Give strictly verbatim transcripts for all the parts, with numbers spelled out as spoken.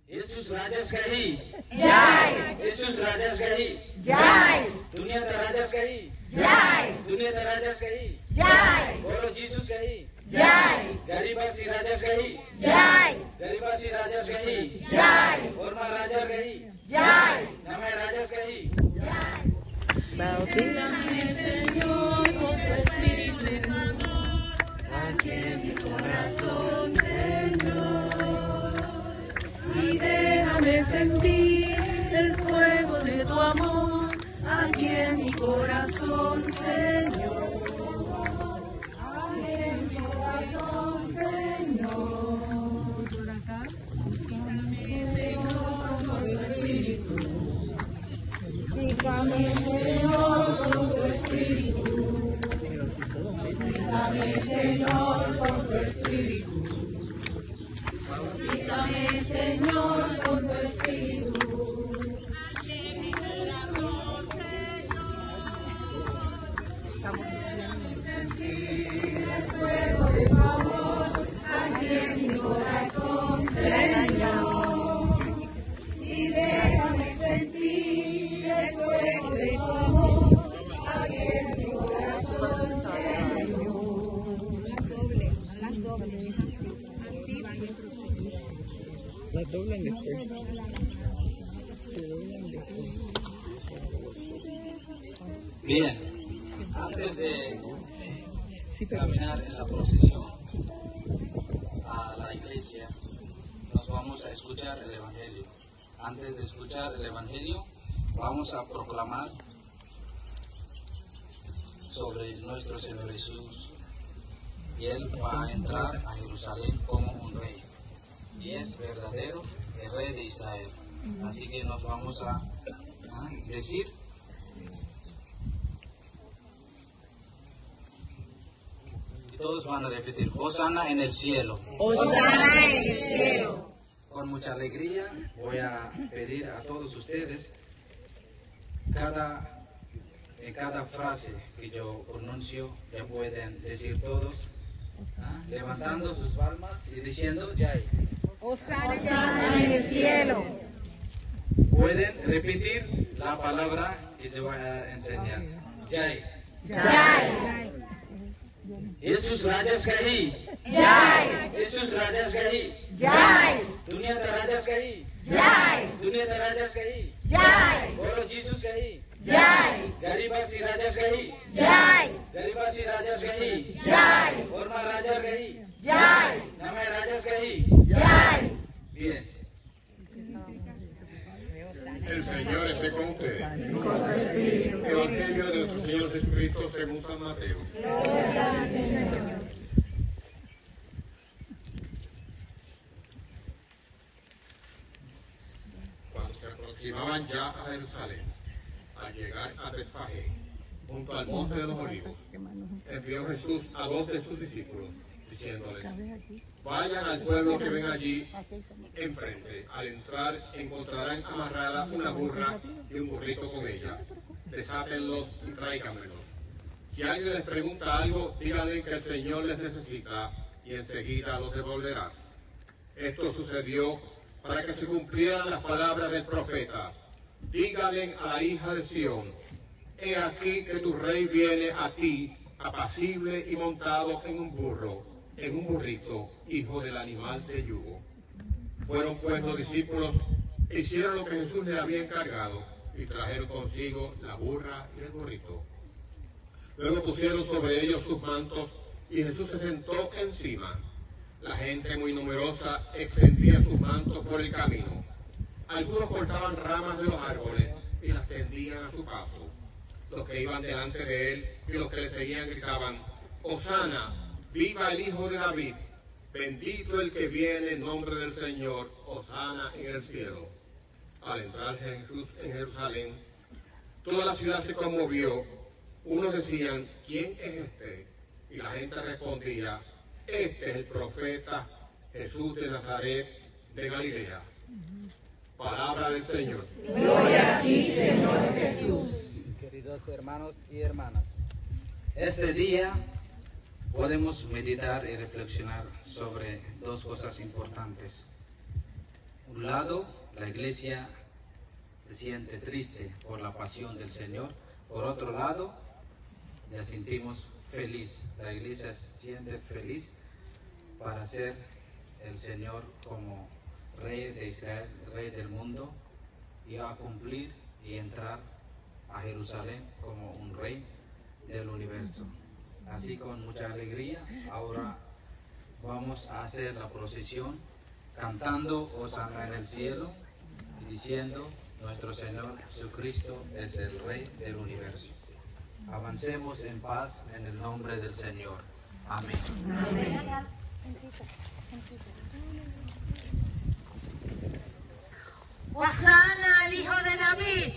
Yesus rajas kahi Jai. Yesus rajas kahi Jai. दुनिया का राजा कही Jai. दुनिया का राजा कही Jai. बोलो जीसस कही Jai. गरीबासी राजा कही Jai. गरीबासी राजा कही Jai. और मां राजा कही Jai. नमे राजा कही Bautízame, Señor, con tu Espíritu, aquí en mi corazón, Señor, y déjame sentir el fuego de tu amor, aquí en mi corazón, Señor, aquí en mi corazón, Señor, Señor, con tu Espíritu. Bautízame, Señor, con tu Espíritu. Bautízame, Señor, con tu Espíritu. Bautízame, Señor, con tu Espíritu. Aquí en mi corazón, Señor. Sentir el fuego de tu amor. Aquí en mi corazón, Señor. Y déjame sentir el fuego de tu amor, aquí en mi corazón, Señor. Las dobles, así van el proceso. Las doblan después. Se doblan después. Bien, antes de caminar en la procesión a la iglesia, nos vamos a escuchar el Evangelio. Antes de escuchar el Evangelio, vamos a proclamar sobre nuestro Señor Jesús. Y Él va a entrar a Jerusalén como un rey. Y es verdadero el rey de Israel. Así que nos vamos a, a decir. Y todos van a repetir, Hosana en el cielo. Hosana en el cielo. Con mucha alegría voy a pedir a todos ustedes, cada, en cada frase que yo pronuncio, ya pueden decir todos, ¿ah? levantando sus palmas y diciendo, Jai. Hosana en el cielo. Pueden repetir la palabra que yo voy a enseñar. Jai. Jai. Yesus rajas kahi Jai. Yesus rajas kahi Jai. दुनिया का राजा कही Jai. दुनिया का राजा कही Jai. बोलो जीसस कही Jai. गरीबासी राजा कही Jai. गरीबासी राजा कही Jai. और मां राजा कही Jai. नमे राजा कही Jai. Bien. El Señor esté con ustedes. Evangelio de nuestro Señor Jesucristo según San Mateo. Cuando se aproximaban ya a Jerusalén, al llegar a Betfagé, junto al monte de los olivos, envió Jesús a dos de sus discípulos, diciéndoles, vayan al pueblo que ven allí enfrente. Al entrar encontrarán amarrada una burra y un burrito con ella. Desátenlos y tráiganmelos. Si alguien les pregunta algo, díganle que el Señor les necesita y enseguida los devolverá. Esto sucedió para que se cumplieran las palabras del profeta. Díganle a la hija de Sión, he aquí que tu rey viene a ti, apacible y montado en un burro, en un burrito, hijo del animal de yugo. Fueron pues los discípulos, hicieron lo que Jesús les había encargado y trajeron consigo la burra y el burrito. Luego pusieron sobre ellos sus mantos y Jesús se sentó encima. La gente muy numerosa extendía sus mantos por el camino. Algunos cortaban ramas de los árboles y las tendían a su paso. Los que iban delante de él y los que le seguían gritaban, Hosana, viva el Hijo de David, bendito el que viene en nombre del Señor, Hosana en el cielo. Al entrar Jesús en Jerusalén, toda la ciudad se conmovió. Unos decían, ¿quién es este? Y la gente respondía, este es el profeta Jesús de Nazaret de Galilea. Palabra del Señor. Gloria a ti, Señor Jesús. Queridos hermanos y hermanas, este día podemos meditar y reflexionar sobre dos cosas importantes. un lado, la iglesia se siente triste por la pasión del Señor. Por otro lado, ya sentimos feliz. La iglesia se siente feliz para ser el Señor como Rey de Israel, Rey del mundo, y a cumplir y entrar a Jerusalén como un Rey del universo. Así, con mucha alegría, ahora vamos a hacer la procesión cantando Hosana en el cielo y diciendo: nuestro Señor Jesucristo es el Rey del universo. Avancemos en paz en el nombre del Señor. Amén. Amén. Hosana al hijo de David.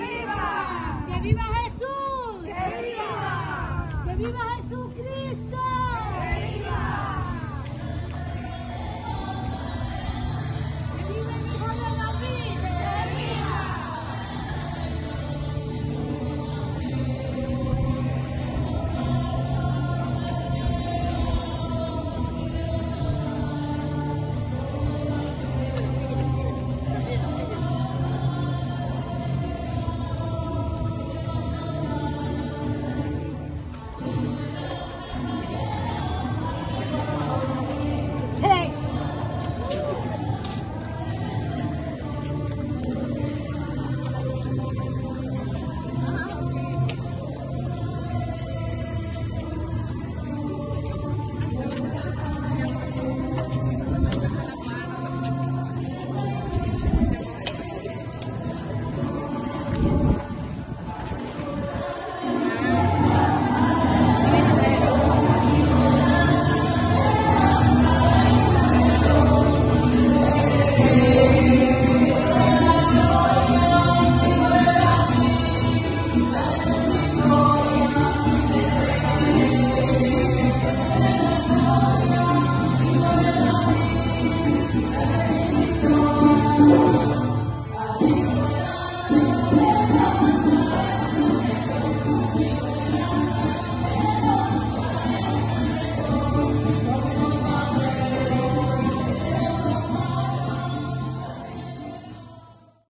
¡Que viva Jesucristo!